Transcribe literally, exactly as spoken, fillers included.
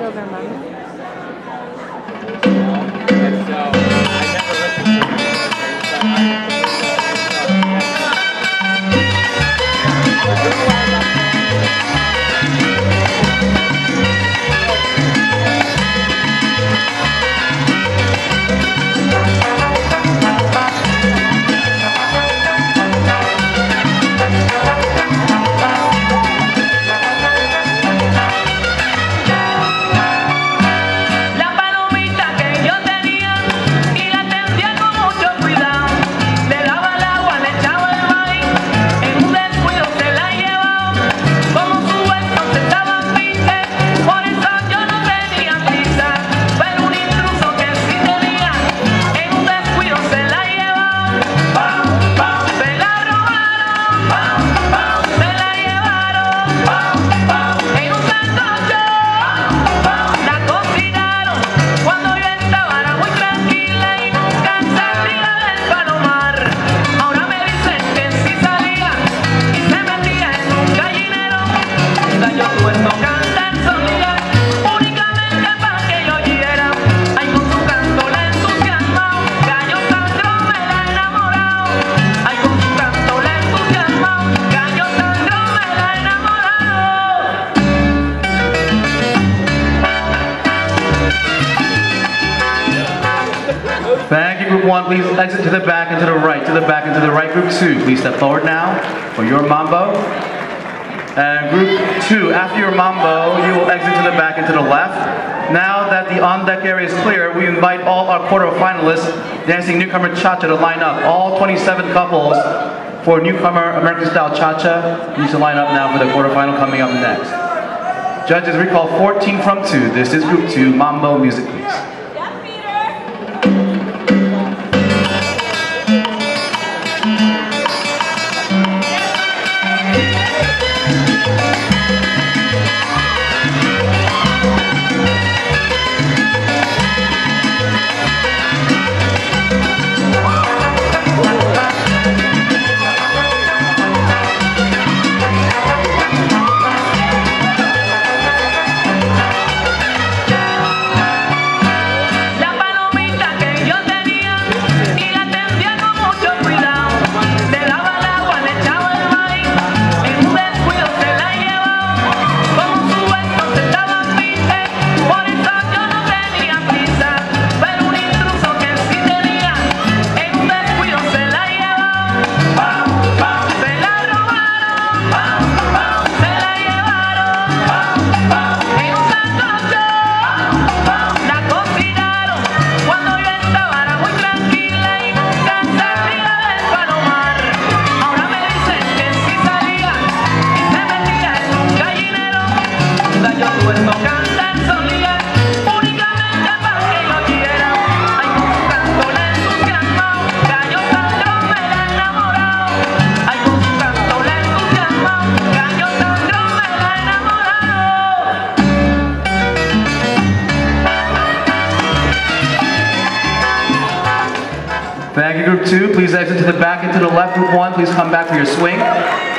Silver Mama. And so I never listened to it. So I Thank you, group one. Please exit to the back and to the right. To the back and to the right. Group two, please step forward now for your mambo. And group two, after your mambo, you will exit to the back and to the left. Now that the on-deck area is clear, we invite all our quarter-finalists dancing newcomer cha-cha to line up. All twenty-seven couples for newcomer American-style cha-cha need to line up now for the quarterfinal coming up next. Judges, recall fourteen from two. This is group two. Mambo music, please. Thank you, group two. Please exit to the back and to the left. Group one, please come back for your swing.